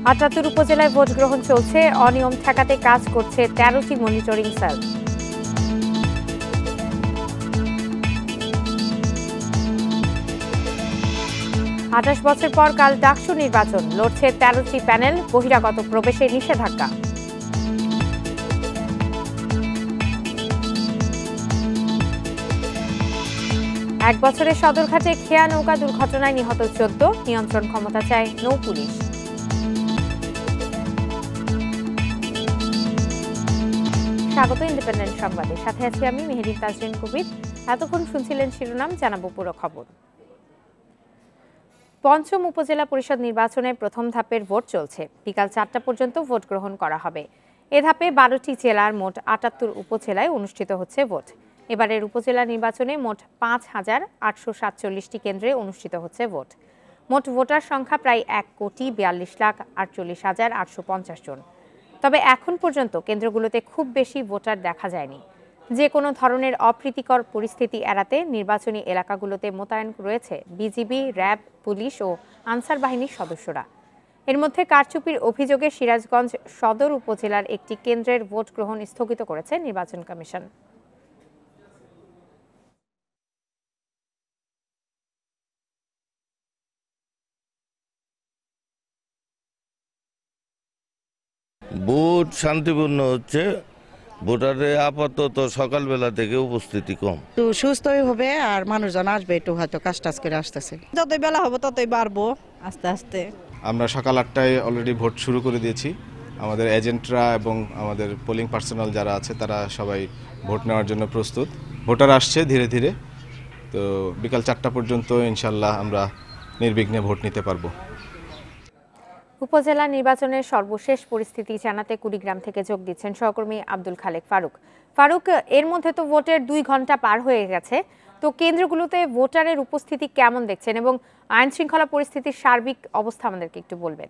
৭৮ উপজেলায় ভোট গ্রহণ চলছে। অনিয়ম ঠেকাতে কাজ করছে ১৩টি মনিটরিং সেল। আঠাশ বছর পর কাল ডাকসু নির্বাচন, লড়ছে ১৩টি প্যানেল, বহিরাগত প্রবেশে নিষেধাজ্ঞা। এক বছরে সদরঘাটে খেয়া নৌকা দুর্ঘটনায় নিহত ১৪, নিয়ন্ত্রণ ক্ষমতা চায় নৌ পুলিশ। স্বাগত ইন্ডিপেন্ডেন্ট সংবাদে, সাথে আছি আমি মেহেদী তাজরিন কবির। এতক্ষণ শুনছিলেন শিরোনাম, জানাবো পুরো খবর। পঞ্চম উপজেলা পরিষদ নির্বাচনে প্রথম ধাপের ভোট চলছে। বিকাল ৪টা পর্যন্ত ভোট গ্রহণ করা হবে। এ ধাপে ১২টি জেলার মোট ৭৮ উপজেলায় অনুষ্ঠিত হচ্ছে ভোট। এবারের উপজেলা নির্বাচনে মোট ৫,৮৪৭টি কেন্দ্রে অনুষ্ঠিত হচ্ছে ভোট। মোট ভোটার সংখ্যা প্রায় ১,৪২,৪৮,৮৫০ জন। তবে এখন পর্যন্ত কেন্দ্রগুলোতে খুব বেশি ভোটার দেখা যায়নি। যে কোনো ধরনের অপ্রীতিকর পরিস্থিতি এড়াতে নির্বাচনী এলাকাগুলোতে মোতায়েন রয়েছে বিজিবি, র্যাব, পুলিশ ও আনসার বাহিনীর সদস্যরা। এর মধ্যে কারচুপির অভিযোগে সিরাজগঞ্জ সদর উপজেলার একটি কেন্দ্রের ভোট গ্রহণ স্থগিত করেছে নির্বাচন কমিশন। ভোট শান্তিপূর্ণ হচ্ছে। ভোটারে আপাতত সকালবেলা থেকে উপস্থিতি কম। একটু সুস্থই হবে আর মানুষজন আসবে, একটু হয়তো কাজ টাজ করে আসতেছে। যতই বেলা হবে ততই বাড়বো আস্তে আস্তে। আমরা সকাল ৮টায় অলরেডি ভোট শুরু করে দিয়েছি। আমাদের এজেন্টরা এবং আমাদের পোলিং পার্সোনাল যারা আছে তারা সবাই ভোট নেওয়ার জন্য প্রস্তুত। ভোটার আসছে ধীরে ধীরে। তো বিকাল ৪টা পর্যন্ত ইনশাল্লাহ আমরা নির্বিঘ্নে ভোট নিতে পারবো। উপজেলা নির্বাচনের সর্বশেষ পরিস্থিতি জানাতে কুড়িগ্রাম থেকে যোগ দিচ্ছেন সহকর্মী আব্দুল খালেক ফারুক। ফারুক, এর মধ্যে তো ভোটের ২ ঘন্টা পার হয়ে গেছে, তো কেন্দ্রগুলোতে ভোটারের উপস্থিতি কেমন দেখছেন এবং আইন শৃঙ্খলা পরিস্থিতির সার্বিক অবস্থা আমাদেরকে একটু বলবেন?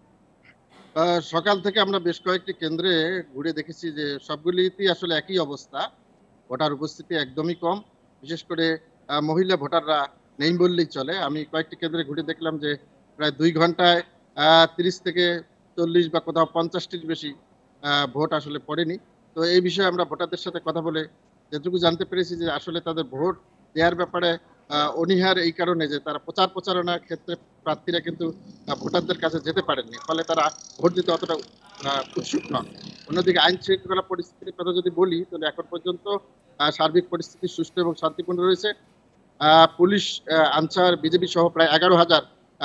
সকাল থেকে আমরা বেশ কয়েকটি কেন্দ্রে ঘুরে দেখেছি যে সবগুলিতেই আসলে একই অবস্থা। ভোটার উপস্থিতি একদমই কম, বিশেষ করে মহিলা ভোটাররা নেই বললেই চলে। আমি কয়েকটি কেন্দ্রে ঘুরে দেখলাম যে প্রায় ২ ঘন্টায় ৩০ থেকে ৪০ বা কোথাও ৫০টির বেশি ভোট আসলে পড়েনি। তো এই বিষয়ে আমরা ভোটারদের সাথে কথা বলে যেটুকু জানতে পেরেছি যে আসলে তাদের ভোট দেওয়ার ব্যাপারে অনীহার এই কারণে যে তারা প্রচারণার ক্ষেত্রে প্রার্থীরা কিন্তু ভোটারদের কাছে যেতে পারেননি, ফলে তারা ভোট দিতে অতটা উৎসুক নন। অন্যদিকে আইন শৃঙ্খলা পরিস্থিতির কথা যদি বলি, তাহলে এখন পর্যন্ত সার্বিক পরিস্থিতি সুষ্ঠু এবং শান্তিপূর্ণ রয়েছে। পুলিশ, আনসার, বিজেপি সহ প্রায় ১১,০০০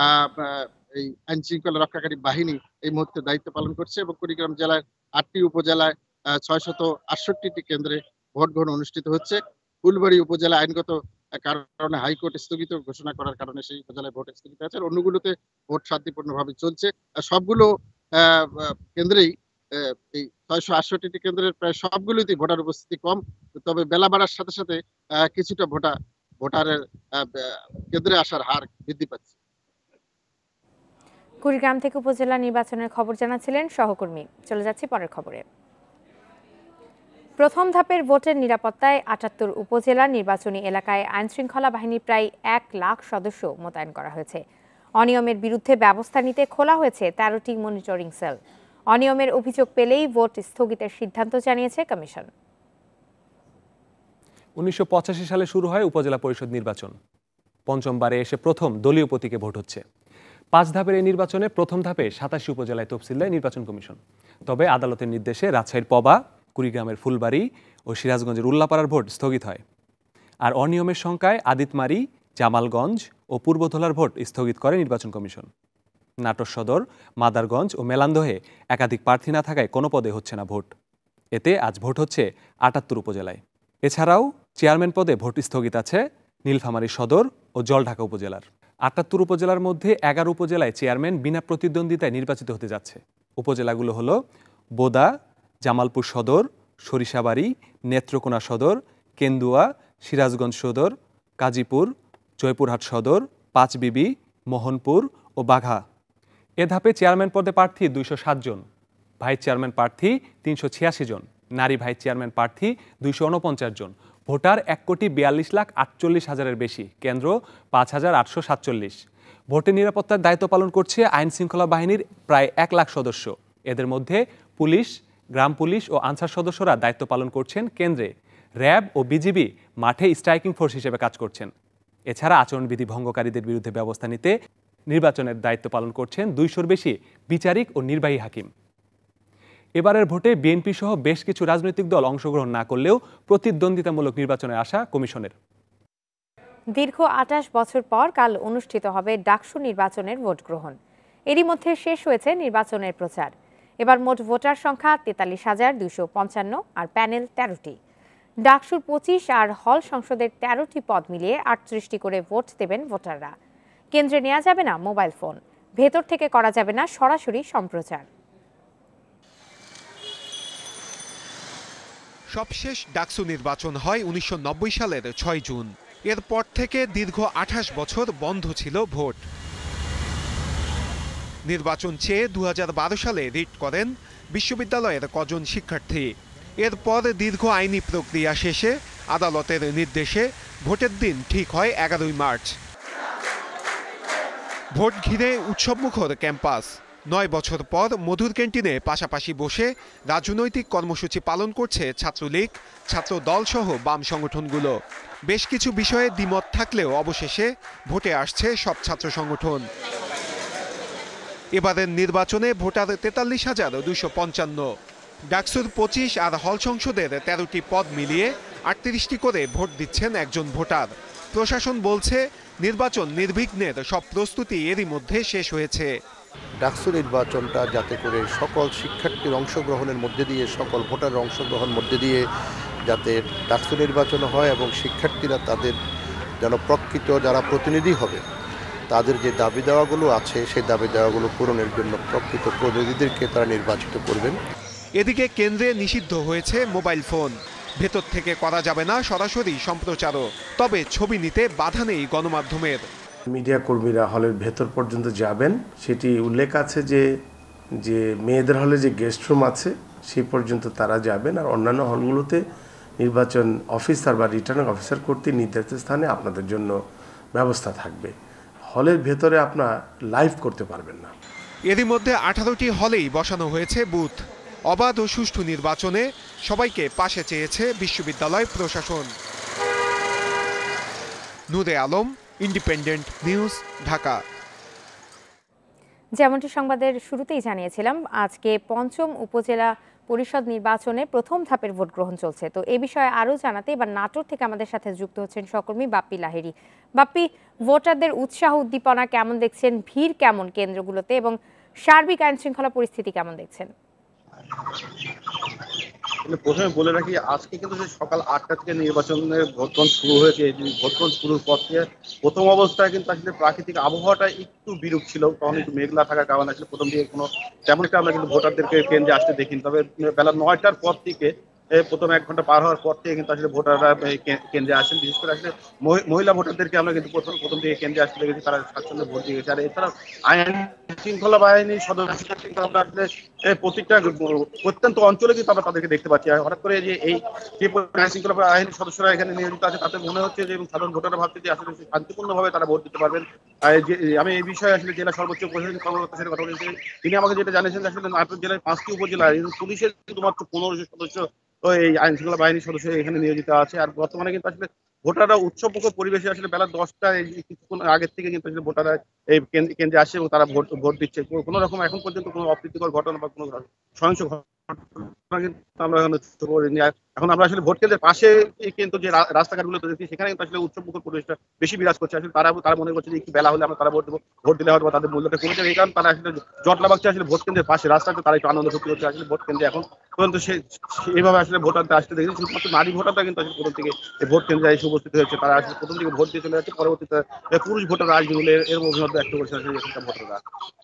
এই আইন শৃঙ্খলা রক্ষাকারী বাহিনী এই মুহূর্তে দায়িত্ব পালন করছে এবং কুড়িগ্রাম জেলার ৮টি উপজেলায় ৬৬৮টি কেন্দ্রে ভোট গ্রহণ অনুষ্ঠিত হচ্ছে। ফুলবাড়ী উপজেলা আইনগত কারণে হাইকোর্ট স্থগিত ঘোষণা করার কারণে সেই উপজেলায় ভোট স্থগিত আছে, আর অন্যগুলোতে ভোট শান্তিপূর্ণভাবে চলছে। সবগুলো কেন্দ্রেই এই ৬৬৮টি কেন্দ্রের প্রায় সবগুলোতেই ভোটার উপস্থিতি কম। তবে বেলা বাড়ার সাথে সাথে কিছুটা ভোটারের কেন্দ্রে আসার হার বৃদ্ধি পাচ্ছে। কুড়িগ্রাম থেকে উপজেলা নির্বাচনের খবর জানাচ্ছিলেন সহকর্মী। চলে যাচ্ছি পরের খবরে। প্রথম ধাপের ভোটের নিরাপত্তায় ৭৮ উপজেলা নির্বাচনী এলাকায় আইনশৃঙ্খলা বাহিনী প্রায় ১ লাখ সদস্য মোতায়েন করা হয়েছে। অনিয়মের বিরুদ্ধে ব্যবস্থা নিতে খোলা হয়েছে ১৩টি মনিটরিং সেল। অনিয়মের অভিযোগ পেলেই ভোট স্থগিতের সিদ্ধান্ত জানিয়েছে কমিশন। ১৯৮৫ সালে শুরু হয় উপজেলা পরিষদ নির্বাচন। পঞ্চমবারে এসে প্রথম দলীয় প্রতীকে ভোট হচ্ছে। ৫ ধাপের এই নির্বাচনে প্রথম ধাপে ৮৭ উপজেলায় তফসিল দেয় নির্বাচন কমিশন। তবে আদালতের নির্দেশে রাজশাহীর পবা, কুড়িগ্রামের ফুলবাড়ী ও সিরাজগঞ্জের উল্লাপাড়ার ভোট স্থগিত হয়। আর অনিয়মের শঙ্কায় আদিতমারি, জামালগঞ্জ ও পূর্বধলার ভোট স্থগিত করে নির্বাচন কমিশন। নাটোর সদর, মাদারগঞ্জ ও মেলান্দহে একাধিক প্রার্থী না থাকায় কোনো পদে হচ্ছে না ভোট। এতে আজ ভোট হচ্ছে ৭৮ উপজেলায়। এছাড়াও চেয়ারম্যান পদে ভোট স্থগিত আছে নীলফামারী সদর ও জলঢাকা উপজেলার। ৭৮ উপজেলার মধ্যে ১১ উপজেলায় চেয়ারম্যান বিনা প্রতিদ্বন্দ্বিতায় নির্বাচিত হতে যাচ্ছে। উপজেলাগুলো হলো বোদা, জামালপুর সদর, সরিষাবাড়ি, নেত্রকোনা সদর, কেন্দুয়া, সিরাজগঞ্জ সদর, কাজীপুর, জয়পুরহাট সদর, পাঁচবিবি, মোহনপুর ও বাঘা। এ ধাপে চেয়ারম্যান পদে প্রার্থী ২০৭ জন, ভাইস চেয়ারম্যান প্রার্থী ৩৮৬ জন, নারী ভাইস চেয়ারম্যান প্রার্থী ২৪৯ জন। ভোটার ১,৪২,৪৮,০০০-এর বেশি, কেন্দ্র ৫,৮৪৭। ভোটের নিরাপত্তার দায়িত্ব পালন করছে আইন শৃঙ্খলা বাহিনীর প্রায় 1 লাখ সদস্য। এদের মধ্যে পুলিশ, গ্রাম পুলিশ ও আনসার সদস্যরা দায়িত্ব পালন করছেন কেন্দ্রে। র্যাব ও বিজিবি মাঠে স্ট্রাইকিং ফোর্স হিসেবে কাজ করছেন। এছাড়া আচরণবিধি ভঙ্গকারীদের বিরুদ্ধে ব্যবস্থা নিতে নির্বাচনের দায়িত্ব পালন করছেন 200-র বেশি বিচারিক ও নির্বাহী হাকিম। এবারের ভোটে বিএনপি সহ বেশ কিছু রাজনৈতিক দল অংশগ্রহণ না করলেও প্রতিদ্বন্দ্বিতামূলক নির্বাচনে আসা কমিশনের। দীর্ঘ 28 বছর পর কাল অনুষ্ঠিত হবে ডাকসু নির্বাচনের ভোট গ্রহণ। এরই মধ্যে শেষ হয়েছে নির্বাচনের প্রচার। এবার মোট ভোটার সংখ্যা 43,255 আর প্যানেল 13টি। ডাকসুর 25 আর হল সংসদের 13টি পদ মিলিয়ে 38টি করে ভোট দেবেন ভোটাররা। কেন্দ্রে নেওয়া যাবে না মোবাইল ফোন, ভেতর থেকে করা যাবে না সরাসরি সম্প্রচার। সবশেষ ডাকসু নির্বাচন হয় 1990 সালের 6 জুন। এরপর থেকে দীর্ঘ 28 বছর বন্ধ ছিল ভোট। নির্বাচন চেয়ে 2012 সালে রিট করেন বিশ্ববিদ্যালয়ের কজন শিক্ষার্থী। এরপর দীর্ঘ আইনি প্রক্রিয়া শেষে আদালতের নির্দেশে ভোটের দিন ঠিক হয় 11 মার্চ। ভোট ঘিরে উৎসবমুখর ক্যাম্পাস। 9 বছর পর মধুর ক্যান্টিনে পাশাপাশি বসে রাজনৈতিক কর্মসূচি পালন করছে ছাত্রলীগ, ছাত্রদল সহ বাম সংগঠনগুলো। বেশ কিছু বিষয়ে দ্বিমত থাকলেও অবশেষে ভোটে আসছে সব ছাত্র সংগঠন। এবারের নির্বাচনে ভোটার 43,255। ডাকসুর 25 আর হল সংসদের 13টি পদ মিলিয়ে 38টি করে ভোট দিচ্ছেন একজন ভোটার। প্রশাসন বলছে নির্বাচন নির্বিঘ্নের সব প্রস্তুতি এরই মধ্যে শেষ হয়েছে। ডাকসু নির্বাচনটা যাতে করে সকল শিক্ষার্থীর অংশগ্রহণের মধ্যে দিয়ে, সকল ভোটারের অংশগ্রহণের মধ্যে দিয়ে যাতে ডাকসু নির্বাচন হয় এবং শিক্ষার্থীরা তাদের যেন প্রকৃত যারা প্রতিনিধি হবে তাদের যে দাবি দেওয়াগুলো আছে সেই দাবি দেওয়াগুলো পূরণের জন্য প্রকৃত প্রতিনিধিদেরকে তারা নির্বাচিত করবেন। এদিকে কেন্দ্রে নিষিদ্ধ হয়েছে মোবাইল ফোন, ভেতর থেকে করা যাবে না সরাসরি সম্প্রচারও। তবে ছবি নিতে বাধা নেই গণমাধ্যমের। মিডিয়া কর্মীরা হলের ভেতর পর্যন্ত যাবেন, সেটি উল্লেখ আছে যে মেয়েদের হলে যে গেস্ট রুম আছে সেই পর্যন্ত তারা যাবেন। আর অন্যান্য হলগুলোতে নির্বাচন অফিসার বা রিটার্নিং অফিসার কর্তৃক নির্ধারিত স্থানে আপনাদের জন্য ব্যবস্থা থাকবে। হলের ভেতরে আপনার লাইভ করতে পারবেন না। এরই মধ্যে 18টি হলেই বসানো হয়েছে বুথ। অবাধ ও সুষ্ঠু নির্বাচনে সবাইকে পাশে চেয়েছে বিশ্ববিদ্যালয় প্রশাসন। Nure Alam, independent news, Dhaka. যেমনটি সংবাদের শুরুতেই জানিয়েছিলাম, আজকে পঞ্চম উপজেলা পরিষদ নির্বাচনে প্রথম ধাপের ভোট গ্রহণ চলছে। তো এই বিষয়ে আরও জানাতে এবার নাটোর থেকে আমাদের সাথে যুক্ত হচ্ছেন সহকর্মী বাপ্পি লাহিড়ী। বাপ্পি, ভোটারদের উৎসাহ উদ্দীপনা কেমন দেখছেন, ভিড় কেমন কেন্দ্রগুলোতে, এবং সার্বিক আইন শৃঙ্খলা পরিস্থিতি কেমন দেখছেন? প্রথমে বলে রাখি, আজকে কিন্তু সকাল 8টা থেকে নির্বাচনের ভোটগ্রহণ শুরু হয়েছে। এই ভোটগ্রহণ শুরুর পর থেকে প্রথম অবস্থায় কিন্তু আসলে প্রাকৃতিক আবহাওয়াটা একটু বিরূপ ছিল, তখন একটু মেঘলা থাকার কারণে আসলে প্রথম দিকে কোনো তেমন একটা আমরা কিন্তু ভোটারদেরকে কেন্দ্রে আসতে দেখিনি। তবে বেলা 9টার পর থেকে প্রথম 1 ঘন্টা পার হওয়ার পর থেকে কিন্তু আসলে ভোটাররা কেন্দ্রে আসেন। বিশেষ করে আসলে মহিলা ভোটারদেরকে আমরা কিন্তু প্রথম থেকে কেন্দ্রে আসতে দেখেছি, তারা স্বাচ্ছন্দ্যে ভোট দিয়ে গেছে। আর এছাড়া আইন শৃঙ্খলা বাহিনীর সদস্যরা কিন্তু আমরা আসলে প্রত্যেকটা প্রত্যন্ত অঞ্চলে কিন্তু আমরা তাদেরকে দেখতে পাচ্ছি। হঠাৎ করে যে এই যে আইন শৃঙ্খলা বাহিনীর সদস্যরা এখানে নিয়োজিত আছে তাতে মনে হচ্ছে যে সাধারণ ভোটাররা ভাবছে যে আসলে শান্তিপূর্ণভাবে তারা ভোট দিতে পারবেন। আমি এই বিষয়ে আসলে জেলা সর্বোচ্চ প্রশাসনিক কর্মকর্তার সাথে কথা বলেছি। তিনি আমাকে যেটা জানিয়েছেন যে আসলে নাটোর জেলায় 5টি উপজেলা পুলিশের শুধুমাত্র 15 সদস্য এই আইন শৃঙ্খলা বাহিনীর সদস্য এখানে নিয়োজিত আছে। আর বর্তমানে কিন্তু আসলে ভোটাররা উৎসবমুখর পরিবেশে আসলে বেলা 10টা কিছুক্ষণ আগের থেকে কিন্তু আসলে ভোটাররা এই কেন্দ্রে আসে এবং তারা ভোট দিচ্ছে। কোনো রকম এখন পর্যন্ত কোনো অপ্রীতিকর ঘটনা বা কোনো সহিংস ঘটনা কিন্তু আমরা এখন আমরা আসলে ভোট কেন্দ্রের পাশে কিন্তু যে রাস্তাঘাটগুলো দেখছি সেখানে কিন্তু আসলে উৎসবমুখর পরিবেশটা বেশি বিরাজ করছে। আসলে তারা মনে করছে যে একটু বেলা হলে আমরা তারা ভোট দিলে হয়তো তাদের মূল্যটা কমে যাবে। এই কারণে তারা আসলে জটলা বাগছে আসলে ভোট কেন্দ্রের পাশে রাস্তাতে তারা একটু আনন্দ ফুর্তি হচ্ছে। আসলে ভোট কেন্দ্রে এখন পর্যন্ত এইভাবে আসলে ভোটারদের আসতে দেখেছি। শুধুমাত্র নারী ভোটাররা কিন্তু আসলে প্রথম থেকে ভোট কেন্দ্রে এসে উপস্থিত হয়েছে। তারা আসলে প্রথম থেকে ভোট দিয়ে চলে যাচ্ছে, পরবর্তীতে পুরুষ ভোটাররা আসবে বলে এর অভিমত ব্যক্ত করছে আসলে এখানকার ভোটাররা।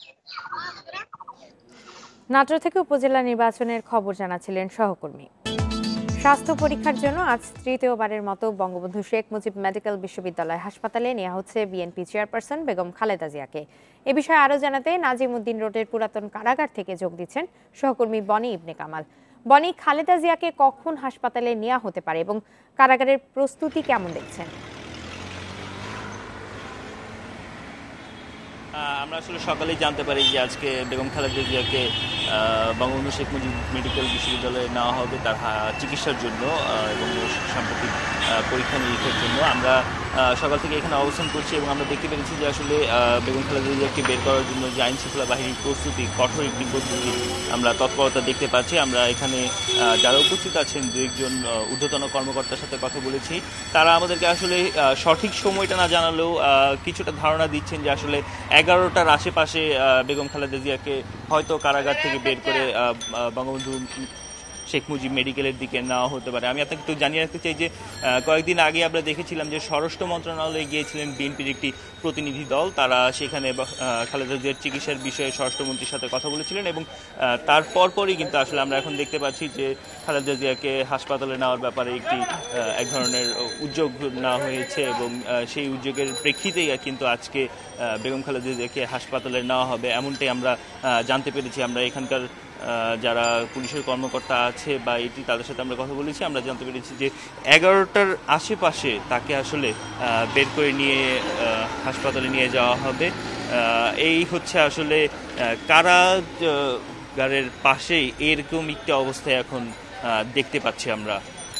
নাটোর থেকে উপজেলা নির্বাচনের খবর জানাচ্ছিলেন সহকর্মী। স্বাস্থ্য পরীক্ষার জন্য আজ তৃতীয়বারের মতো বঙ্গবন্ধু শেখ মুজিব মেডিকেল বিশ্ববিদ্যালয় হাসপাতালে নেওয়া হচ্ছে বিএনপি চেয়ারপারসন বেগম খালেদা জিয়াকে। এ বিষয়ে আরও জানাতে নাজিমউদ্দিন রোডের পুরাতন কারাগার থেকে যোগ দিচ্ছেন সহকর্মী বনি ইবনে কামাল। বনি, খালেদা জিয়াকে কখন হাসপাতালে নেওয়া হতে পারে এবং কারাগারের প্রস্তুতি কেমন দেখছেন? আমরা আসলে সকালেই জানতে পারি যে আজকে বেগম খালেদা জিয়াকে বঙ্গবন্ধু শেখ মুজিব মেডিকেল বিশ্ববিদ্যালয়ে নেওয়া হবে তার চিকিৎসার জন্য এবং সাম্প্রতিক পরীক্ষা নিরীক্ষার জন্য। আমরা সকাল থেকে এখানে অবস্থান করছি এবং আমরা দেখতে পেরেছি যে আসলে বেগম খালেদা জিয়াকে বের করার জন্য যে আইন শৃঙ্খলা বাহিনীর প্রস্তুতি, কঠোর একটি প্রস্তুতি আমরা তৎপরতা দেখতে পাচ্ছি। আমরা এখানে যারা উপস্থিত আছেন দু একজন ঊর্ধ্বতন কর্মকর্তার সাথে কথা বলেছি। তারা আমাদেরকে আসলে সঠিক সময়টা না জানালেও কিছুটা ধারণা দিচ্ছেন যে আসলে 11টার আশেপাশে বেগম খালেদা জিয়াকে হয়তো কারাগার থেকে বের করে বঙ্গবন্ধু শেখ মুজিব মেডিকেলের দিকে নেওয়া হতে পারে। আমি আপনাকে একটু জানিয়ে রাখতে চাই যে কয়েকদিন আগে আমরা দেখেছিলাম যে স্বরাষ্ট্র মন্ত্রণালয়ে গিয়েছিলেন বিএনপির একটি প্রতিনিধি দল। তারা সেখানে খালেদা জিয়ার চিকিৎসার বিষয়ে স্বরাষ্ট্রমন্ত্রীর সাথে কথা বলেছিলেন এবং তার পরপরই কিন্তু আসলে আমরা এখন দেখতে পাচ্ছি যে খালেদা জিয়াকে হাসপাতালে নেওয়ার ব্যাপারে এক ধরনের উদ্যোগ নেওয়া হয়েছে এবং সেই উদ্যোগের প্রেক্ষিতেই কিন্তু আজকে বেগম খালেদা জিয়াকে হাসপাতালে নেওয়া হবে এমনটাই আমরা জানতে পেরেছি। আমরা এখানকার যারা পুলিশের কর্মকর্তা আছে বা তাদের সাথে আমরা কথা বলেছি, আমরা জানতে পেরেছি যে 11টার আশেপাশে তাকে আসলে বের করে নিয়ে হাসপাতালে নিয়ে যাওয়া হবে। এই হচ্ছে আসলে কারাগারের পাশেই এরকম একটি অবস্থায় এখন দেখতে পাচ্ছি আমরা।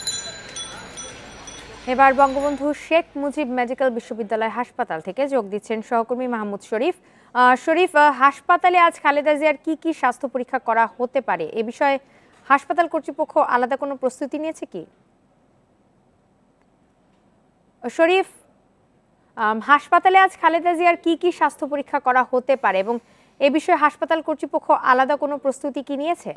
এবার বঙ্গবন্ধু শেখ মুজিব মেডিকেল বিশ্ববিদ্যালয় হাসপাতাল থেকে যোগ দিচ্ছেন সহকর্মী মাহমুদ শরীফ। শরীফ, হাসপাতালে আজ খালেদা জিয়ার কি কি স্বাস্থ্য পরীক্ষা করা হতে পারে এ বিষয়ে হাসপাতাল কর্তৃপক্ষ আলাদা কোনো প্রস্তুতি নিয়েছে কি? শরীফ, হাসপাতালে আজ খালেদা জিয়ার কি কি স্বাস্থ্য পরীক্ষা করা হতে পারে এবং এ বিষয়ে হাসপাতাল কর্তৃপক্ষ আলাদা কোনো প্রস্তুতি কি নিয়েছে?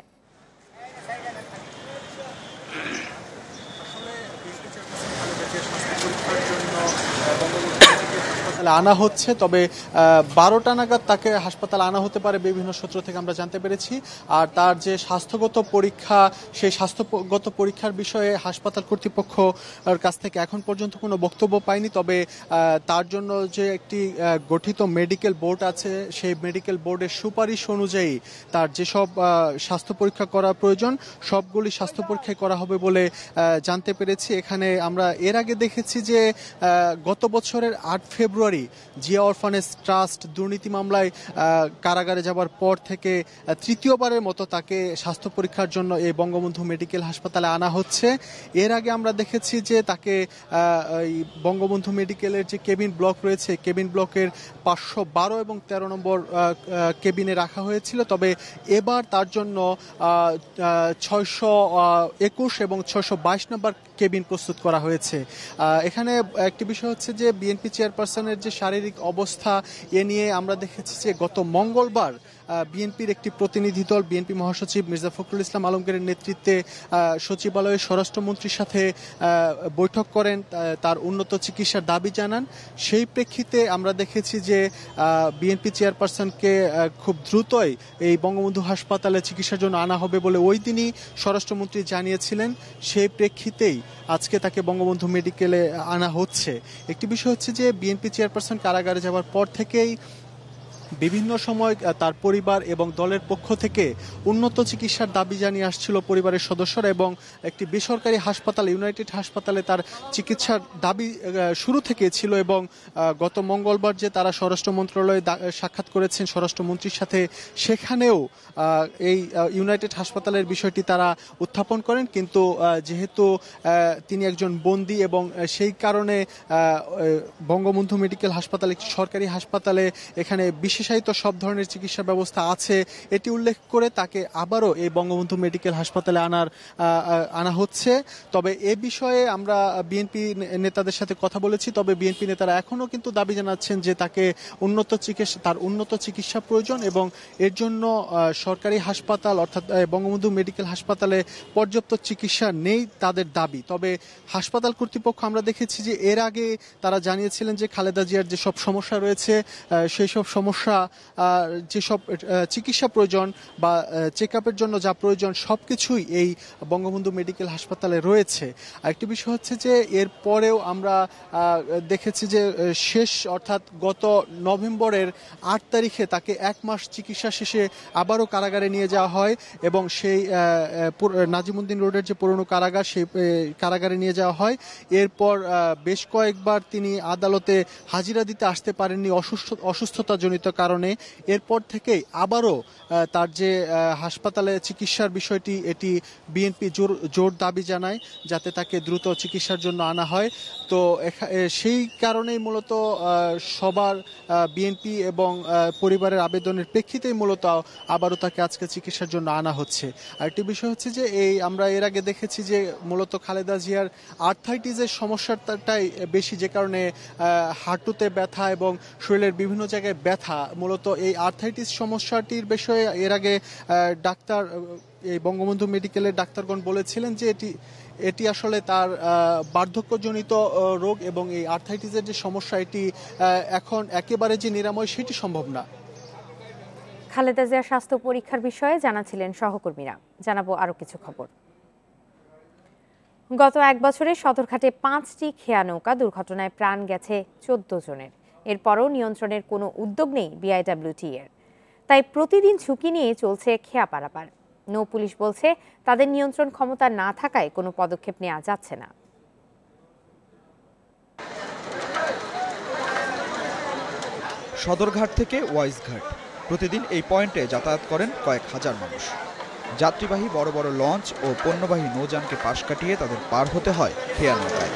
আনা হচ্ছে, তবে 12টা নাগাদ তাকে হাসপাতালে আনা হতে পারে বিভিন্ন সূত্র থেকে আমরা জানতে পেরেছি। আর তার যে স্বাস্থ্যগত পরীক্ষা, সেই স্বাস্থ্যগত পরীক্ষার বিষয়ে হাসপাতাল কর্তৃপক্ষের কাছ থেকে এখন পর্যন্ত কোনো বক্তব্য পাইনি। তবে তার জন্য যে একটি গঠিত মেডিকেল বোর্ড আছে, সেই মেডিকেল বোর্ডের সুপারিশ অনুযায়ী তার যেসব স্বাস্থ্য পরীক্ষা করা প্রয়োজন সবগুলি স্বাস্থ্য পরীক্ষাই করা হবে বলে জানতে পেরেছি। এখানে আমরা এর আগে দেখেছি যে গত বছরের 8 ফেব্রুয়ারি জিয়া অরফানেজ ট্রাস্ট দুর্নীতি মামলায় কারাগারে যাবার পর থেকে তৃতীয়বারের মতো তাকে স্বাস্থ্য পরীক্ষার জন্য এই বঙ্গবন্ধু মেডিকেল হাসপাতালে আনা হচ্ছে। এর আগে আমরা দেখেছি যে তাকে বঙ্গবন্ধু মেডিকেলের যে কেবিন ব্লক রয়েছে, কেবিন ব্লকের 512 এবং 13 নম্বর কেবিনে রাখা হয়েছিল। তবে এবার তার জন্য 621 এবং 622 নম্বর কেবিন প্রস্তুত করা হয়েছে। এখানে একটি বিষয় হচ্ছে যে বিএনপি চেয়ারপারসনের যে শারীরিক অবস্থা, এ নিয়ে আমরা দেখেছি যে গত মঙ্গলবার বিএনপির একটি প্রতিনিধি দল, বিএনপি মহাসচিব মির্জা ফখরুল ইসলাম আলমগীরের নেতৃত্বে সচিবালয়ে স্বরাষ্ট্রমন্ত্রীর সাথে বৈঠক করেন, তার উন্নত চিকিৎসার দাবি জানান। সেই প্রেক্ষিতে আমরা দেখেছি যে বিএনপি চেয়ারপারসনকে খুব দ্রুতই এই বঙ্গবন্ধু হাসপাতালে চিকিৎসার জন্য আনা হবে বলে ওই দিনই স্বরাষ্ট্রমন্ত্রী জানিয়েছিলেন। সেই প্রেক্ষিতেই আজকে তাকে বঙ্গবন্ধু মেডিকেলে আনা হচ্ছে। একটি বিষয় হচ্ছে যে বিএনপি চেয়ারপারসন কারাগারে যাওয়ার পর থেকেই বিভিন্ন সময় তার পরিবার এবং দলের পক্ষ থেকে উন্নত চিকিৎসার দাবি জানিয়ে আসছিল পরিবারের সদস্যরা এবং একটি বেসরকারি হাসপাতাল, ইউনাইটেড হাসপাতালে তার চিকিৎসার দাবি শুরু থেকে ছিল এবং গত মঙ্গলবার যে তারা স্বরাষ্ট্র মন্ত্রণালয়ে সাক্ষাৎ করেছেন স্বরাষ্ট্রমন্ত্রীর সাথে, সেখানেও এই ইউনাইটেড হাসপাতালের বিষয়টি তারা উত্থাপন করেন। কিন্তু যেহেতু তিনি একজন বন্দী এবং সেই কারণে বঙ্গবন্ধু মেডিকেল হাসপাতাল একটি সরকারি হাসপাতালে, এখানে বিশেষায়িত সব ধরনের চিকিৎসা ব্যবস্থা আছে, এটি উল্লেখ করে তাকে আবারও এই বঙ্গবন্ধু মেডিকেল হাসপাতালে আনা হচ্ছে। তবে এ বিষয়ে আমরা বিএনপি নেতাদের সাথে কথা বলেছি, তবে বিএনপি নেতারা এখনও কিন্তু দাবি জানাচ্ছেন যে তাকে উন্নত চিকিৎসা প্রয়োজন এবং এর জন্য সরকারি হাসপাতাল অর্থাৎ বঙ্গবন্ধু মেডিকেল হাসপাতালে পর্যাপ্ত চিকিৎসা নেই তাদের দাবি। তবে হাসপাতাল কর্তৃপক্ষ আমরা দেখেছি যে এর আগে তারা জানিয়েছিলেন যে খালেদা জিয়ার যেসব সমস্যা রয়েছে, সেই সব সমস্যা, যেসব চিকিৎসা প্রয়োজন বা চেক আপের জন্য যা প্রয়োজন সবকিছুই এই বঙ্গবন্ধু মেডিকেল হাসপাতালে রয়েছে। আরেকটি বিষয় হচ্ছে যে এর পরেও আমরা দেখেছি যে অর্থাৎ গত নভেম্বরের 8 তারিখে তাকে 1 মাস চিকিৎসা শেষে আবারও কারাগারে নিয়ে যাওয়া হয় এবং সেই নাজিমুদ্দিন রোডের যে পুরনো কারাগার, সেই কারাগারে নিয়ে যাওয়া হয়। এরপর বেশ কয়েকবার তিনি আদালতে হাজিরা দিতে আসতে পারেননি অসুস্থতাজনিত কারণে এরপর থেকেই আবারও তার যে হাসপাতালে চিকিৎসার বিষয়টি এটি বিএনপি জোর দাবি জানায় যাতে তাকে দ্রুত চিকিৎসার জন্য আনা হয়। তো সেই কারণেই মূলত সবার বিএনপি এবং পরিবারের আবেদনের প্রেক্ষিতেই মূলত আবারও তাকে আজকে চিকিৎসার জন্য আনা হচ্ছে। আরেকটি বিষয় হচ্ছে যে আমরা এর আগে দেখেছি যে মূলত খালেদা জিয়ার আর্থ্রাইটিসের সমস্যাটাই বেশি, যে কারণে হাঁটুতে ব্যথা এবং শরীরের বিভিন্ন জায়গায় ব্যথা। মূলত এই আর্থ্রাইটিস সমস্যাটির বিষয়ে এর আগে ডাক্তার এই বঙ্গবন্ধু মেডিকেলের ডাক্তারগণ বলেছিলেন যে এটি আসলে তার বার্ধক্যজনিত রোগ এবং এই আর্থ্রাইটিসের যে সমস্যা এটি এখন একেবারে যে নিরাময় সেটি সম্ভব না। খালেদা জিয়ার স্বাস্থ্য পরীক্ষার বিষয়ে জানাছিলেন সহকর্মীরা। জানাবো আরো কিছু খবর। গত এক বছরে সদরঘাটে 5টি খেয়া নৌকা দুর্ঘটনায় প্রাণ গেছে 14 জনের। এরপরও নিয়ন্ত্রণের কোনো উদ্যোগ নেই বিআইডব্লিউটি এর। তাই প্রতিদিন ঝুঁকি নিয়ে চলছে খেয়া পারাপার। নৌ পুলিশ বলছে তাদের নিয়ন্ত্রণ ক্ষমতা না থাকায় কোনো পদক্ষেপ নেওয়া যাচ্ছে না। সদরঘাট থেকে ওয়াইজঘাট প্রতিদিন এই পয়েন্টে যাতায়াত করেন কয়েক হাজার মানুষ। যাত্রীবাহী বড় বড় লঞ্চ ও পণ্যবাহী নৌযানকে পাশ কাটিয়ে তাদের পার হতে হয় খেয়া নৌকায়।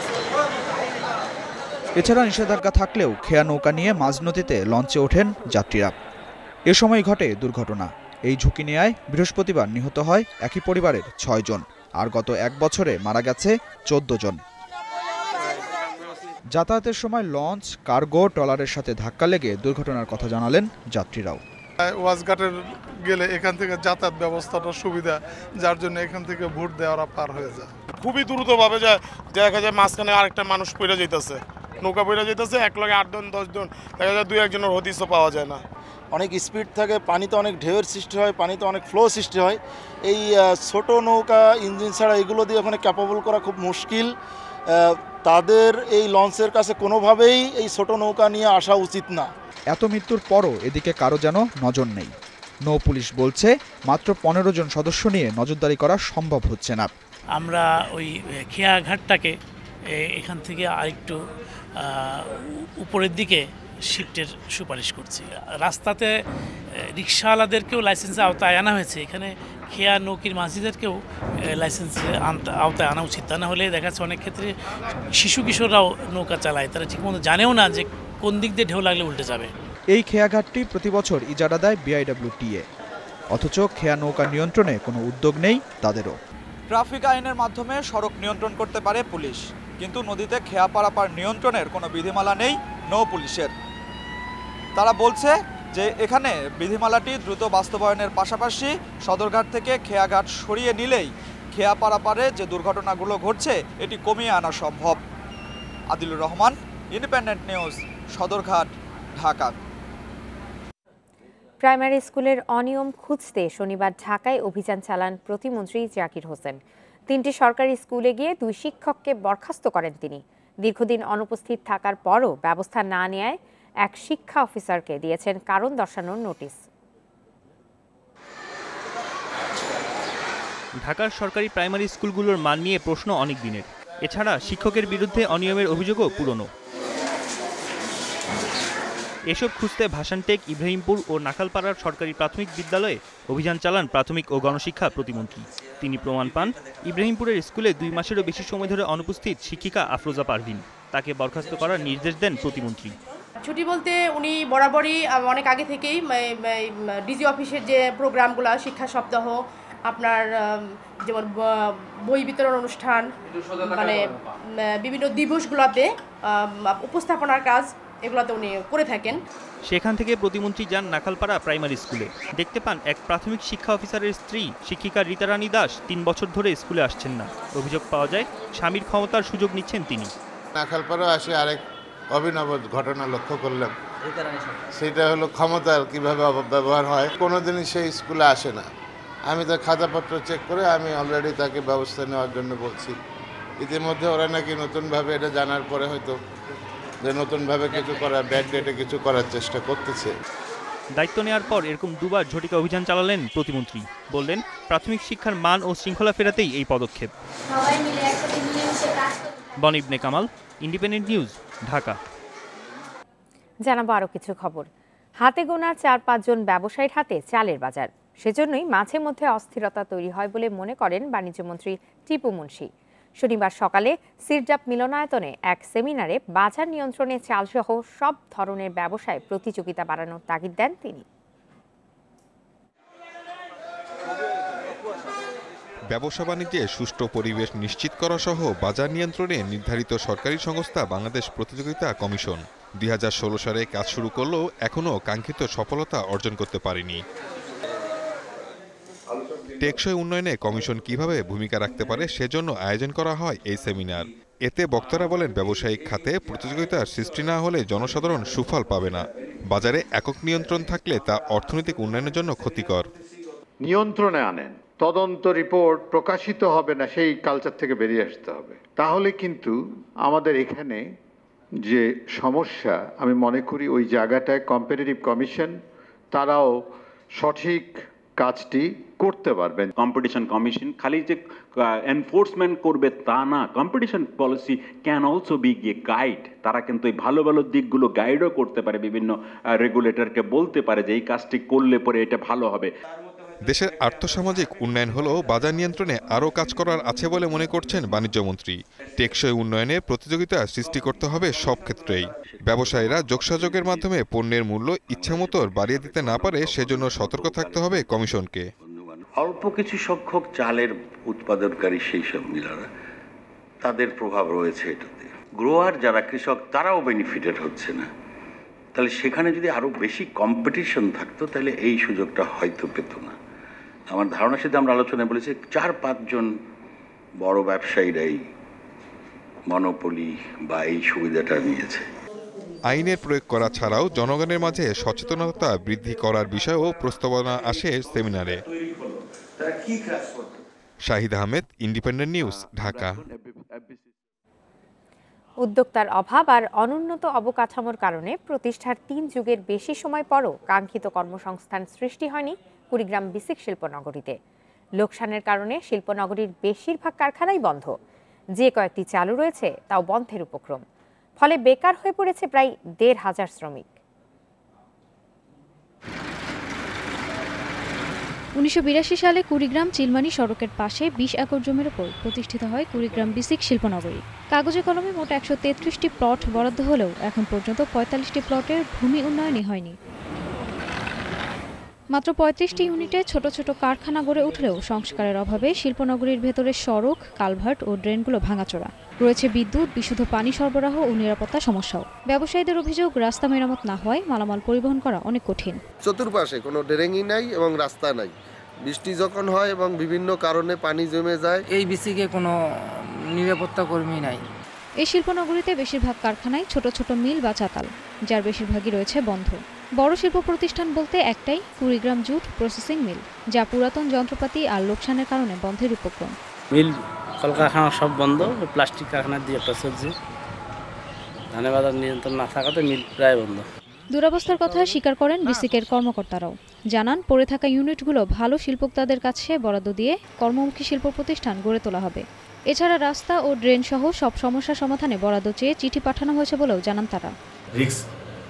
এছাড়া নিষেধাজ্ঞা থাকলেও খেয়া নৌকা নিয়ে মাঝ নদীতে লঞ্চে ওঠেন যাত্রীরা। এ সময় ঘটে দুর্ঘটনা। এই ঝুঁকি নেয়ায় বৃহস্পতিবার নিহত হয় একই পরিবারের 6 জন, আর গত এক বছরে মারা গেছে 14 জন। যাতায়াতের সময় লঞ্চ, কার্গো ট্রলারের সাথে ধাক্কা লেগে দুর্ঘটনার কথা জানালেন যাত্রীরাও। ওয়াজঘাটের গেলে এখান থেকে যাতায়াত ব্যবস্থাটা সুবিধা, যার জন্য এখান থেকে ভোট দেওয়ারা পার হয়ে যায়। খুবই দ্রুতভাবে যায়, দেখা যায় মাঝখানে আরেকটা মানুষ পড়ে যেতেছে, নৌকা পড়ে যেতেছে, এক লগে 8 জন 10 জন, দেখা যায় 2-1 জনের হদিসও পাওয়া যায় না। অনেক স্পিড থাকে, পানিতে অনেক ঢেউয়ের সৃষ্টি হয়, পানিতে অনেক ফ্লো সৃষ্টি হয়। এই ছোট নৌকা ইঞ্জিন ছাড়া এগুলো দিয়ে ওখানে ক্যাপাবল করা খুব মুশকিল। তাদের এই লঞ্চের কাছে কোনোভাবেই এই ছোট নৌকা নিয়ে আসা উচিত না। এত মৃত্যুর পরও এদিকে কারো যেন নজর নেই। নৌ পুলিশ বলছে মাত্র 15 জন সদস্য নিয়ে নজরদারি করা সম্ভব হচ্ছে না। আমরা ওই খেয়া ঘাটটাকে এখান থেকে আরেকটু উপরের দিকে শিফটের সুপারিশ করছি। রাস্তাতে রিক্সাওয়ালাদেরকেও লাইসেন্সের আওতায় আনা হয়েছে, এখানে খেয়া নৌকির মাঝিদেরকেও লাইসেন্সের আওতায় আনা উচিত। তা না হলে দেখা যাচ্ছে অনেক ক্ষেত্রে শিশু কিশোররাও নৌকা চালায়, তারা ঠিকমতো জানেও না যে কোন দিক দিয়ে ঢেউ লাগলে উল্টে যাবে। এই খেয়াঘাটটি প্রতি বছর ইজারা দেয় বিআইডব্লিউটিএ, অথচ খেয়া নৌকা নিয়ন্ত্রণে কোনো উদ্যোগ নেই তাদেরও। ট্রাফিক আইনের মাধ্যমে সড়ক নিয়ন্ত্রণ করতে পারে পুলিশ, কিন্তু নদীতে খেয়া পারাপার নিয়ন্ত্রণের কোনো বিধিমালা নেই নৌ পুলিশের। তারা বলছে যে এখানে বিধিমালাটি দ্রুত বাস্তবায়নের পাশাপাশি সদরঘাট থেকে খেয়াঘাট সরিয়ে নিলেই খেয়া পারাপারে যে দুর্ঘটনাগুলো ঘটছে এটি কমিয়ে আনা সম্ভব। Adilur Rahman, independent news, Sadarghat, Dhaka. Primary স্কুলের অনিয়ম খুঁজতে শনিবার ঢাকায় অভিযান চালান প্রতিমন্ত্রী জাকির হোসেন। 3টি সরকারি স্কুলে গিয়ে 2 শিক্ষককে বরখাস্ত করেন তিনি। দীর্ঘদিন অনুপস্থিত থাকার পরও ব্যবস্থা না নেয়ায় এক শিক্ষা অফিসারকে দিয়েছেন কারণ দর্শানোর নোটিশ। ঢাকার সরকারি প্রাইমারি স্কুলগুলোর মান নিয়ে প্রশ্ন অনেক দিনের। এছাড়া শিক্ষকের বিরুদ্ধে অনিয়মের অভিযোগও পুরনো। এসব খুঁজতে ভাসানটেক, ইব্রাহিমপুর ও নাখালপাড়ার সরকারি প্রাথমিক বিদ্যালয়ে অভিযান চালান প্রাথমিক ও গণশিক্ষা প্রতিমন্ত্রী। তিনি প্রমাণ পান ইব্রাহিমপুরের স্কুলে 2 মাসেরও বেশি সময় ধরে অনুপস্থিত শিক্ষিকা আফরোজা পারভিন। তাকে বরখাস্ত করার নির্দেশ দেন প্রতিমন্ত্রী। ছুটি বলতে উনি বরাবরই অনেক আগে থেকেই ডিজি অফিসের যে প্রোগ্রামগুলো, শিক্ষা সপ্তাহ, আপনার যেমন বই বিতরণ অনুষ্ঠান, মানে বিভিন্ন দিবসগুলোতে উপস্থাপনার কাজ, এগুলোতে উনি করে থাকেন। সেখান থেকে প্রতিমন্ত্রী যান নাখালপাড়া প্রাইমারি স্কুলে। দেখতে পান এক প্রাথমিক শিক্ষা অফিসারের স্ত্রী শিক্ষিকা রীতারানী দাস 3 বছর ধরে স্কুলে আসছেন না। অভিযোগ পাওয়া যায় স্বামীর ক্ষমতার সুযোগ নিচ্ছেন তিনি। নাখালপাড়া আসে আরেক অভিনব ঘটনা লক্ষ্য করলাম, সেটা হলো ক্ষমতার কিভাবে অপব্যবহার হয়। কোনোদিনই সেই স্কুলে আসে না। আমি তার খাতাপত্র চেক করে আমি অলরেডি তাকে ব্যবস্থা নেওয়ার জন্য বলছি। ইতিমধ্যে ওরা নাকি নতুনভাবে এটা জানার পরে হয়তো যে নতুনভাবে কিছু করার, ব্যাক ডেটে কিছু করার চেষ্টা করতেছে। দায়িত্ব নেওয়ার পর এরকম 2 বার ঝটিকা অভিযান চালালেন প্রতিমন্ত্রী। বললেন প্রাথমিক শিক্ষার মান ও শৃঙ্খলা ফেরাতেই এই পদক্ষেপ। বন ইবনে কামাল, ইন্ডিপেন্ডেন্ট নিউজ, ঢাকা। জানাবো আরো কিছু খবর। হাতে গোনা 4-5 জন ব্যবসায়ীর হাতে চালের বাজার। সেজন্যই মাঝে মধ্যে অস্থিরতা তৈরি হয় বলে মনে করেন বাণিজ্যমন্ত্রী টিপু মুন্সি। শনিবার সকালে সিরজাপ মিলনায়তনে এক সেমিনারে বাজার নিয়ন্ত্রণে চালসহ সব ধরনের ব্যবসায় প্রতিযোগিতা বাড়ানোর তাগিদ দেন তিনি। ব্যবসা বাণিজ্যে সুষ্ঠু পরিবেশ নিশ্চিত করা সহ বাজার নিয়ন্ত্রণে নির্ধারিত সরকারি সংস্থা বাংলাদেশ প্রতিযোগিতা কমিশন 2016 সালে কাজ শুরু করলেও এখনও কাঙ্ক্ষিত সফলতা অর্জন করতে পারেনি। টেকসই উন্নয়নে কমিশন কিভাবে ভূমিকা রাখতে পারে সেজন্য আয়োজন করা হয় এই সেমিনার। এতে বক্তারা বলেন, ব্যবসায়িক খাতে প্রতিযোগিতার সৃষ্টি না হলে জনসাধারণ সুফল পাবে না। বাজারে একক নিয়ন্ত্রণ থাকলে তা অর্থনৈতিক উন্নয়নের জন্য ক্ষতিকর। নিয়ন্ত্রণে আনেন, তদন্ত রিপোর্ট প্রকাশিত হবে না, সেই কালচার থেকে বেরিয়ে আসতে হবে। তাহলে কিন্তু আমাদের এখানে যে সমস্যা, আমি মনে করি ওই জায়গাটায় কম্পিটিটিভ কমিশন তারাও সঠিক কাজটি করতে পারবেন। কম্পিটিশন কমিশন খালি যে এনফোর্সমেন্ট করবে তা না, competition policy can also be a guide. তারা কিন্তু এই ভালো ভালো দিকগুলো গাইডও করতে পারে, বিভিন্ন রেগুলেটরকে বলতে পারে যে এই কাজটি করলে পরে এটা ভালো হবে। দেশের আর্থসামাজিক উন্নয়ন হলেও বাজার নিয়ন্ত্রণে আরও কাজ করার আছে বলে মনে করছেন বাণিজ্যমন্ত্রী। টেকসই উন্নয়নে প্রতিযোগিতা সৃষ্টি করতে হবে সব ক্ষেত্রেই। ব্যবসায়ীরা যোগসাযোগের মাধ্যমে পণ্যের মূল্য ইচ্ছামতো বাড়িয়ে দিতে না পারে, সেজন্য সতর্ক থাকতে হবে কমিশনকে। অল্প কিছু সংখ্যক চালের উৎপাদনকারী সেই সব মিলারা, তাদের প্রভাব রয়েছে এটাতে। গ্রোয়ার যারা কৃষক, তারাও বেনিফিটেড হচ্ছে না। তাহলে সেখানে যদি আরও বেশি কম্পিটিশন থাকতো তাহলে এই সুযোগটা হয়তো পেত না। আমার ধারণা, সাথে আমরা আলোচনায় বলেছি 4-5 জন বড় ব্যবসায়ীরাই মনোপলি বা এই সুবিধাটা নিয়েছে। আইনের প্রয়োগ করা ছাড়াও জনগণের মাঝে সচেতনতা বৃদ্ধি করার বিষয়েও প্রস্তাবনা আসে সেমিনারে। Shahid Ahmed, independent news, Dhaka. উদ্যোক্তার অভাব আর অনুন্নত অবকাঠামোর কারণে প্রতিষ্ঠার 3 যুগের বেশি সময় পরও কাঙ্ক্ষিত কর্মসংস্থান সৃষ্টি হয়নি কুড়িগ্রাম বিসিক শিল্পনগরীতে। লোকসানের কারণে শিল্পনগরীর বেশিরভাগ কারখানাই বন্ধ। যে কয়েকটি চালু রয়েছে তাও বন্ধের উপক্রম। ফলে বেকার হয়ে পড়েছে প্রায় 1,500 শ্রমিক। 1982 সালে কুড়িগ্রাম চিলমানি সড়কের পাশে 20 একর জমির উপর প্রতিষ্ঠিত হয় কুড়িগ্রাম বিসিক শিল্পনগরী। কাগজে কলমে মোট 133টি প্লট বরাদ্দ হলেও এখন পর্যন্ত 45টি প্লটের ভূমি উন্নয়নই হয়নি। মাত্র 35টি ইউনিটে ছোট ছোট কারখানা গড়ে উঠলেও সংস্কারের অভাবে শিল্পনগরীর ভেতরের সড়ক, কালভার্ট ও ড্রেনগুলো ভাঙাচোরা। রয়েছে বিদ্যুৎ, বিশুদ্ধ পানি সরবরাহ ও নিরাপত্তা সমস্যাও। ব্যবসায়ীদের অভিযোগ, রাস্তা মেরামত না হওয়ায় মালামাল পরিবহন করা অনেক কঠিন। চতুর্পাশে কোনো ড্রেনিং নাই এবং রাস্তা নাই। বৃষ্টি যখন হয় এবং বিভিন্ন কারণে পানি জমে যায়, এই বিসিকে কোনো নিরাপত্তা কর্মী নাই। এই শিল্পনগরীতে বেশিরভাগ কারখানায় ছোট ছোট মিল বা চাতাল, যার বেশিরভাগই রয়েছে বন্ধ। বড় শিল্প প্রতিষ্ঠান বলতে একটাই, কুড়িগ্রাম জুট প্রসেসিং মিল, যা পুরাতন যন্ত্রপাতি আর লোকসানের কারণে বন্ধের উপক্রম। মিল কলকারখানা সব বন্ধ, প্লাস্টিক কারখানা দিয়ে একটা চলছে। ধানে বাজার নিয়ন্ত্রণ না থাকাতে মিল প্রায় বন্ধ। দুরবস্থার কথা স্বীকার করেন বিসিকের কর্মকর্তারাও। জানান, পড়ে থাকা ইউনিটগুলো ভালো শিল্পোক্তাদের কাছে বরাদ্দ দিয়ে কর্মমুখী শিল্প প্রতিষ্ঠান গড়ে তোলা হবে। এছাড়া রাস্তা ও ড্রেন সহ সব সমস্যা সমাধানে বরাদ্দ চেয়ে চিঠি পাঠানো হয়েছে বলেও জানান তারা। রিস্ক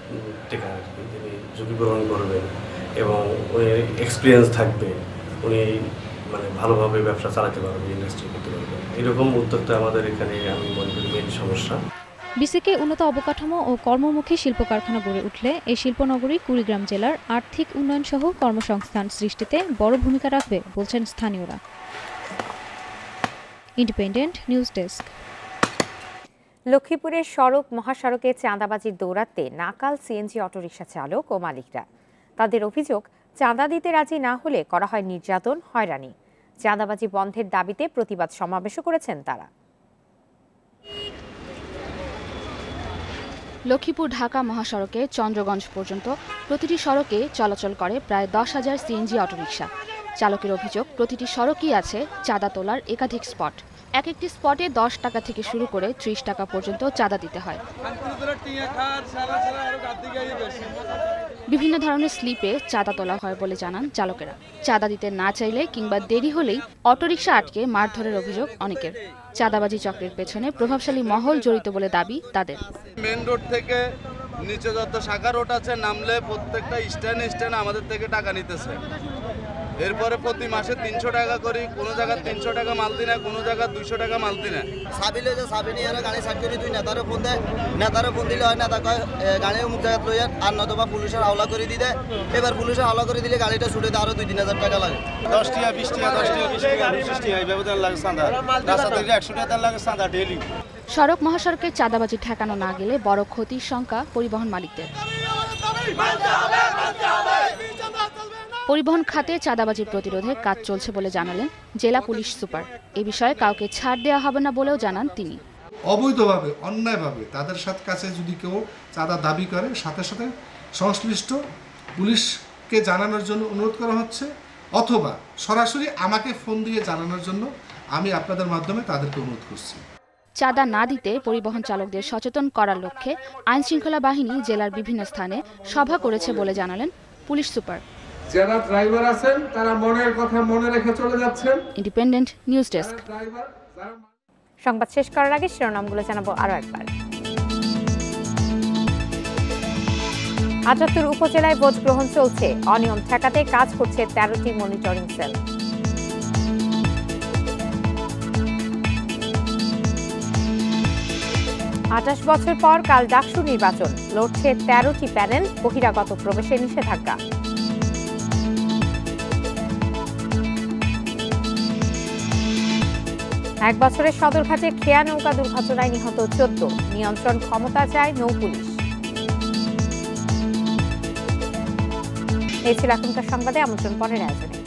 ঝুঁকি গ্রহণ করবেন এবং উনি এক্সপিরিয়েন্স থাকবে, উনি মানে ভালোভাবে ব্যবসা চালাতে পারবেন, ইন্ডাস্ট্রি করতে পারবেন, এরকম উদ্যোক্তা আমাদের এখানে আমি মনে করি মেইন সমস্যা। বিসিকে উন্নত অবকাঠামো ও কর্মমুখী শিল্প কারখানা গড়ে উঠলে এই শিল্পনগরী কুড়িগ্রাম জেলার আর্থিক উন্নয়ন সহ কর্মসংস্থান সৃষ্টিতে বড় ভূমিকা রাখবে বলছেন স্থানীয়রা। Independent news desk. লক্ষ্মীপুরের সড়ক মহাসড়কে চাঁদাবাজির দৌরাত্মে নাকাল সিএনজি অটোরিকশা চালক ও মালিকরা। তাদের অভিযোগ, চাঁদা দিতে রাজি না হলে করা হয় নির্যাতন, হয়রানি। চাঁদাবাজি বন্ধের দাবিতে প্রতিবাদ সমাবেশও করেছেন তারা। লক্ষ্মীপুর ঢাকা মহাসড়কে চন্দ্রগঞ্জ পর্যন্ত প্রতিটি সড়কে চলাচল করে প্রায় 10,000 সিএনজি অটোরিকশা। চালকের অভিযোগ, প্রতিটি সড়কই আছে চাঁদা তোলার একাধিক স্পট। এক একটি স্পটে 10 টাকা থেকে শুরু করে 30 টাকা পর্যন্ত চাঁদা দিতে হয়। বিভিন্ন ধরনের স্লিপে চাঁদা তোলা হয় বলে জানান চালকেরা। চাঁদা দিতে না চাইলে কিংবা দেরি হলেই অটোরিকশা আটকে মারধরের অভিযোগ অনেকের। চাঁদাবাজি চক্রের পেছনে প্রভাবশালী মহল জড়িত বলে দাবি তাদের। মেন রোড থেকে নিচে যত শাখা রোড আছে নামলে প্রত্যেকটা স্ট্যান্ড আমাদের থেকে টাকা নিতেছে। এরপরে প্রতি মাসে 300 টাকা করি, কোনো জায়গায় 300 টাকা মালতি না, কোনো জায়গায় 200 টাকা মালতি না। সাবিলে যে সাবিনি এরা গাড়ি সাইড করে তুই নেতারে ফোন দেয়, নেতারে ফোন দিলে হয় নেতা কয় গাড়ি অমুক জায়গায় লইয়া, আর নতুবা পুলিশের হাওলা করে দিতে। এবার পুলিশের হাওলা করে দিলে গাড়িটা ছুটে দেয় আরো 2-3 হাজার টাকা লাগে। 10 টাকা 20 টাকা 10 টাকা 20 টাকা 25 টাকা এই ব্যবধান লাগে চাঁদা, রাস্তা থেকে 100 টাকা লাগে চাঁদা ডেইলি। সড়ক মহাসড়কে চাঁদাবাজি ঠেকানো না গেলে বড় ক্ষতির শঙ্কা পরিবহন মালিকদের। পরিবহন খাতে চাঁদাবাজি প্রতিরোধে কাজ চলছে বলে জানালেন জেলা পুলিশ সুপার। এ বিষয়ে কাউকে ছাড় দেওয়া হবে না বলেও জানান তিনি। অবৈধভাবে অন্যায়ভাবে তাদের কাছে যদি কেউ চাঁদা দাবি করে, সাথে সাথে সংশ্লিষ্ট পুলিশকে জানানোর জন্য অনুরোধ করা হচ্ছে, অথবা সরাসরি আমাকে ফোন দিয়ে জানানোর জন্য আমি আপনাদের মাধ্যমে তাদেরকে অনুরোধ করছি। চাঁদা না দিতে পরিবহন চালকদের সচেতন করার লক্ষ্যে আইনশৃঙ্খলা বাহিনী জেলার বিভিন্ন স্থানে সভা করেছে বলে জানালেন পুলিশ সুপার। যারা ড্রাইভার আছেন তারা মনের কথা মনে রেখে চলে যাচ্ছেন। Independent news desk. সংবাদ শেষ করার আগে শিরোনামগুলো জানাবো আরো একবার। ৭৮ উপজেলায় ভোট গ্রহণ চলছে, অনিয়ম ঠেকাতে কাজ করছে 13টি মনিটরিং সেল। আটাশ বছর পর কাল ডাকসু নির্বাচন, লড়ছে 13টি প্যানেল, বহিরাগত প্রবেশে নিষেধাজ্ঞা। এক বছরের সদরঘাটে খেয়া নৌকা দুর্ঘটনায় নিহত 14, নিয়ন্ত্রণ ক্ষমতা চায় নৌ পুলিশ। এই ছিল এখনকার সংবাদে, আমন্ত্রণ পরের আয়োজনে।